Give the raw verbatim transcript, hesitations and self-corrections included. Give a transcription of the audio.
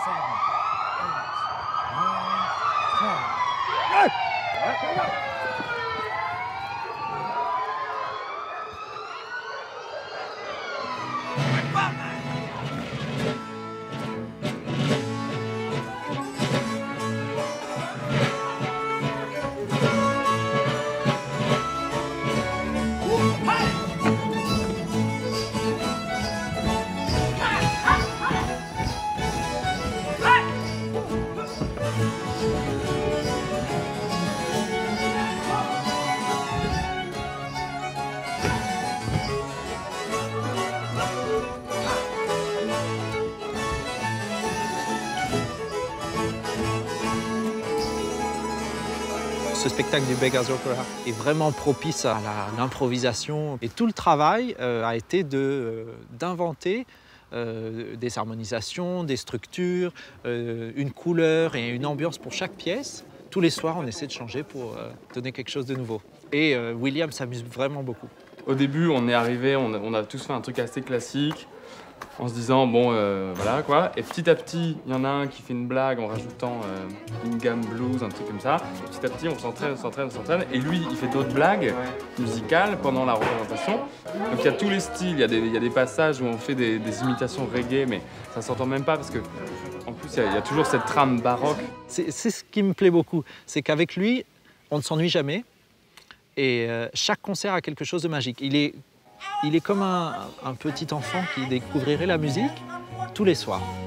Ce spectacle du Beggar's Opera est vraiment propice à l'improvisation. Et tout le travail euh, a été d'inventer euh, des harmonisations, des structures, euh, une couleur et une ambiance pour chaque pièce. Tous les soirs, on essaie de changer pour euh, donner quelque chose de nouveau. Et euh, William s'amuse vraiment beaucoup. Au début, on est arrivé, on a, on a tous fait un truc assez classique, en se disant, bon, euh, voilà, quoi. Et petit à petit, il y en a un qui fait une blague en rajoutant euh, une gamme blues, un truc comme ça. Et petit à petit, on s'entraîne, on s'entraîne, on s'entraîne. Et lui, il fait d'autres blagues musicales pendant la représentation. Donc il y a tous les styles, il y a des, il y a des passages où on fait des, des imitations reggae, mais ça s'entend même pas parce que, en plus, il y a, il y a toujours cette trame baroque. C'est ce qui me plaît beaucoup, c'est qu'avec lui, on ne s'ennuie jamais. Et euh, chaque concert a quelque chose de magique. Il est, il est comme un, un petit enfant qui découvrirait la musique tous les soirs.